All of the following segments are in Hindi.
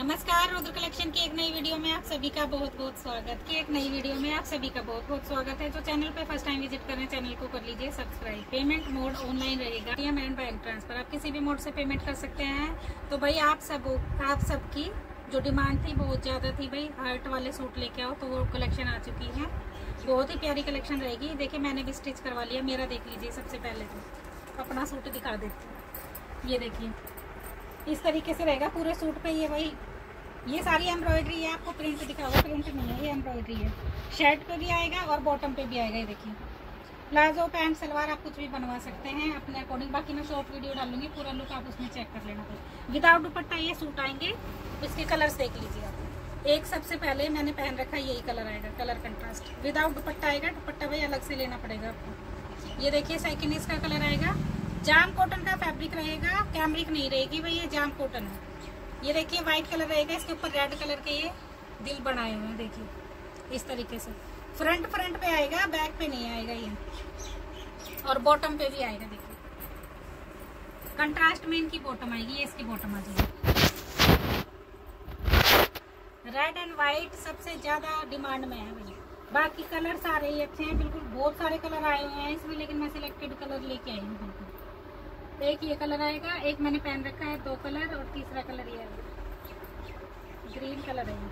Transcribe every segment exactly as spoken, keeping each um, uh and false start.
नमस्कार, रुद्र कलेक्शन की एक नई वीडियो में आप सभी का बहुत बहुत स्वागत की एक नई वीडियो में आप सभी का बहुत बहुत स्वागत है। जो चैनल पे फर्स्ट टाइम विजिट कर रहे हैं, चैनल को कर लीजिए सब्सक्राइब। पेमेंट मोड ऑनलाइन रहेगा एंड बैंक ट्रांसफर, आप किसी भी मोड से पेमेंट कर सकते हैं। तो भाई आप सब आप सबकी जो डिमांड थी बहुत ज्यादा थी, भाई हार्ट वाले सूट लेके आओ, तो वो कलेक्शन आ चुकी है। बहुत ही प्यारी कलेक्शन रहेगी। देखिए मैंने भी स्टिच करवा लिया, मेरा देख लीजिए। सबसे पहले तो अपना सूट दिखा देती हूँ। ये देखिए इस तरीके से रहेगा पूरे सूट पे। ये भाई ये सारी एम्ब्रॉयडरी है, आपको प्रिंट दिखाऊंगा, प्रिंट नहीं है, ये एम्ब्रॉयडरी है। शर्ट पे भी आएगा और बॉटम पे भी आएगा। ये देखिए प्लाजो, पैंट, सलवार आप कुछ भी बनवा सकते हैं अपने अकॉर्डिंग। बाकी मैं शॉर्ट वीडियो डालूंगी, पूरा लुक आप उसमें चेक कर लेना। विदाउट दुपट्टा ये सूट आएंगे। इसके कलर्स देख लीजिए आप। एक सबसे पहले मैंने पहन रखा, यही कलर आएगा, कलर कंट्रास्ट। विदाउट दुपट्टा आएगा, दुपट्टा भाई अलग से लेना पड़ेगा आपको। ये देखिए सेकंड इसका कलर आएगा, जाम कॉटन का फैब्रिक रहेगा, कैमरिक नहीं रहेगी भाई, ये जाम कॉटन है। ये देखिए व्हाइट कलर रहेगा, इसके ऊपर रेड कलर के ये दिल बनाए हुए हैं। देखिए इस तरीके से फ्रंट फ्रंट पे आएगा, बैक पे नहीं आएगा ये। और बॉटम पे भी आएगा। देखिए कंट्रास्ट में इनकी बॉटम आएगी, ये इसकी बॉटम आ जाएगी। रेड एंड व्हाइट सबसे ज्यादा डिमांड में है भाई। बाकी कलर सारे ही अच्छे हैं, बिल्कुल बहुत सारे कलर आए हुए हैं इसमें, लेकिन मैं सिलेक्टेड कलर लेके आई हूँ। बिल्कुल एक ये कलर आएगा, एक मैंने पहन रखा है, दो कलर, और तीसरा कलर ये है, ग्रीन कलर है।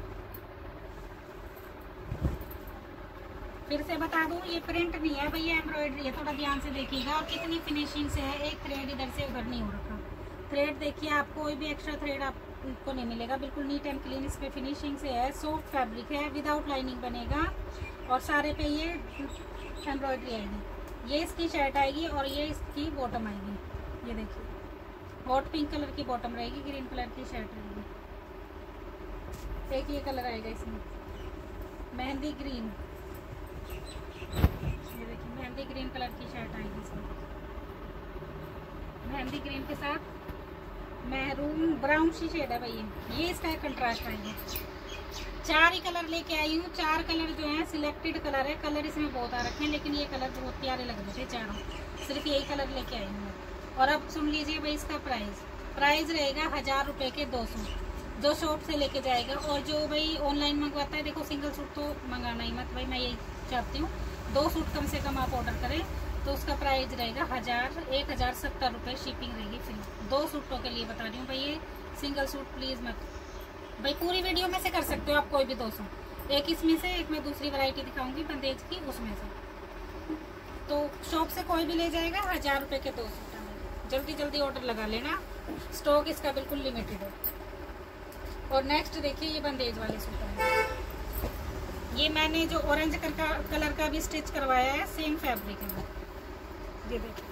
फिर से बता दूं ये प्रिंट नहीं है भाई, ये एम्ब्रॉयडरी है, थोड़ा ध्यान से देखिएगा। और कितनी फिनिशिंग से है, एक थ्रेड इधर से उधर नहीं हो रखा। थ्रेड देखिए, आप कोई भी एक्स्ट्रा थ्रेड आपको नहीं मिलेगा, बिल्कुल नीट एंड क्लीन इस पे फिनिशिंग से है। सॉफ्ट फैब्रिक है, विदाउट लाइनिंग बनेगा, और सारे पे ये एम्ब्रॉयडरी आएगी। ये इसकी शर्ट आएगी और ये इसकी बॉटम आएगी। ये देखिए हॉट पिंक कलर की बॉटम रहेगी, ग्रीन कलर की शर्ट रहेगी। एक ये कलर आएगा इसमें, मेहंदी ग्रीन। ये देखिए मेहंदी ग्रीन कलर की शर्ट आएगी इसमें, मेहंदी ग्रीन के साथ मैरून ब्राउन सी शेड है भाई। ये इसका कंट्रास्ट आएगा। चार ही कलर लेके आई हूँ, चार कलर जो है सिलेक्टेड कलर है। कलर इसमें बहुत आ रखे हैं, लेकिन ये कलर बहुत प्यारे लग रहे थे चारों, सिर्फ यही कलर लेके आई हूँ। और अब सुन लीजिए भाई इसका प्राइस प्राइस रहेगा हजार रुपए के दो सौ, जो शॉप से लेके जाएगा। और जो भाई ऑनलाइन मंगवाता है, देखो सिंगल सूट तो मंगाना ही मत भाई, मैं यही चाहती हूँ। दो सूट कम से कम आप ऑर्डर करें तो उसका प्राइस रहेगा हजार एक हजार सत्तर रुपये, शिपिंग रहेगी फ्री। दो सूटों के लिए बता रही हूँ भाई, ये सिंगल सूट प्लीज मत भाई। पूरी वीडियो में से कर सकते हो आप कोई भी दो सूट, एक इसमें से, एक मैं दूसरी वैरायटी दिखाऊंगी बंदेज की, उसमें से। तो शॉप से कोई भी ले जाएगा, हजार रुपए के दो सूट। जल्दी जल्दी ऑर्डर लगा लेना, स्टॉक इसका बिल्कुल लिमिटेड है। और नेक्स्ट देखिए ये बंदेज वाले सूट है। ये मैंने जो ऑरेंज कलर का भी स्टिच करवाया है, सेम फैब्रिक है। ये देखिए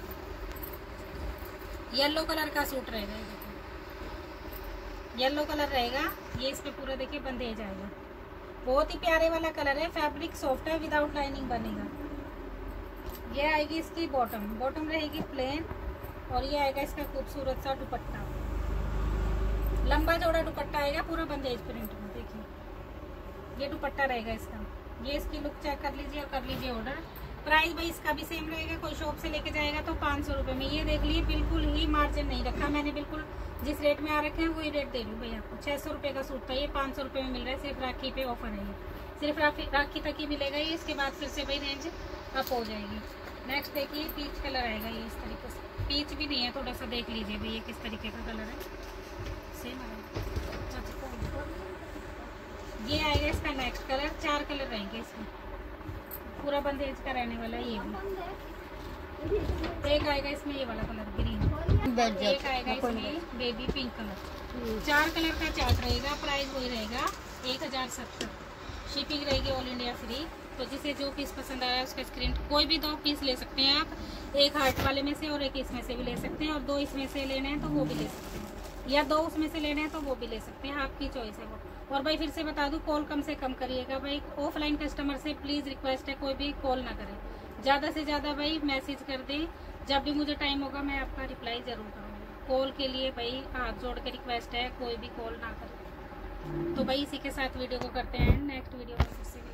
येलो कलर का सूट रहेगा, ये देखिए येलो कलर रहेगा। ये इस पे पूरा देखिए बंदेज आएगा, बहुत ही प्यारे वाला कलर है। फैब्रिक सॉफ्ट है, विदाउट लाइनिंग बनेगा। ये आएगी इसकी बॉटम, बॉटम रहेगी प्लेन, और ये आएगा इसका खूबसूरत सा दुपट्टा, लंबा चौड़ा दुपट्टा आएगा पूरा बंदेज प्रिंट में। देखिए ये दुपट्टा रहेगा इसका। ये इसकी लुक चेक कर लीजिए और कर लीजिए ऑर्डर। प्राइस भाई इसका भी सेम रहेगा, कोई शॉप से लेके जाएगा तो पाँच सौ रुपये में। ये देख लीजिए बिल्कुल ही मार्जिन नहीं रखा मैंने, बिल्कुल जिस रेट में आ रखे हैं वही रेट दे रही हूँ भाई आपको। छः सौ रुपये का सूट था, ये पाँच सौ रुपये में मिल रहा है। सिर्फ राखी पे ऑफर है, ये सिर्फ राखी राखी तक ही मिलेगा ये। इसके बाद फिर से भाई रेंज अप हो जाएगी। नेक्स्ट देखिए पीच कलर आएगा, ये इस तरीके से। पीच भी नहीं है, थोड़ा सा देख लीजिए भाई ये किस तरीके का कलर है, सेम आएगा। ये आएगा इसका नेक्स्ट कलर, चार कलर रहेंगे इसमें, पूरा बंदेज का रहने वाला है। ये भी एक आएगा इसमें ये वाला कलर ग्रीन, एक आएगा इसमें बेबी पिंक कलर। चार कलर का चार्ट रहेगा। प्राइस वही रहेगा एक हजार सत्तर, शिपिंग रहेगी ऑल इंडिया फ्री। तो जिसे जो पीस पसंद आया उसका स्क्रीन, कोई भी दो पीस ले सकते हैं आप, एक हार्ट वाले में से और एक इसमें से भी ले सकते हैं, और दो इसमें से लेने हैं तो वो भी ले सकते हैं, या दो उसमें से लेने हैं तो वो भी ले सकते हैं, आपकी चॉइस है वो। और भाई फिर से बता दूं, कॉल कम से कम करिएगा भाई। ऑफलाइन कस्टमर से प्लीज रिक्वेस्ट है, कोई भी कॉल ना करें, ज्यादा से ज्यादा भाई मैसेज कर दें। जब भी मुझे टाइम होगा मैं आपका रिप्लाई जरूर करूँगी। कॉल के लिए भाई हाथ जोड़ के रिक्वेस्ट है, कोई भी कॉल ना करें। तो भाई इसी के साथ वीडियो को करते हैं नेक्स्ट वीडियो में फिर से।